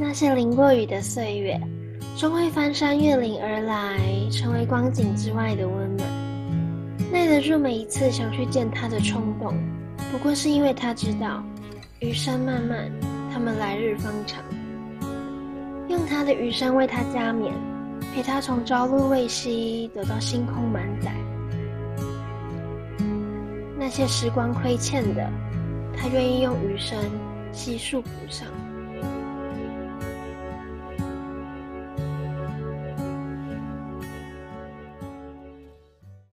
那些淋过雨的岁月，终会翻山越岭而来，成为光景之外的温暖。耐得住每一次想去见他的冲动，不过是因为他知道，余生漫漫，他们来日方长。用他的余生为他加冕，陪他从朝露未晞走到星空满载。那些时光亏欠的，他愿意用余生悉数补上。